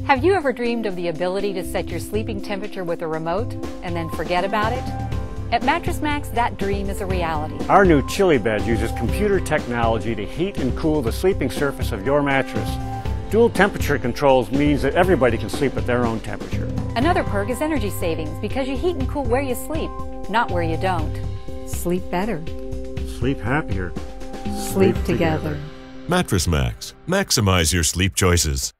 Have you ever dreamed of the ability to set your sleeping temperature with a remote and then forget about it? At Mattress Max, that dream is a reality. Our new Chili Bed uses computer technology to heat and cool the sleeping surface of your mattress. Dual temperature controls means that everybody can sleep at their own temperature. Another perk is energy savings because you heat and cool where you sleep, not where you don't. Sleep better. Sleep happier. Sleep together. Mattress Max. Maximize your sleep choices.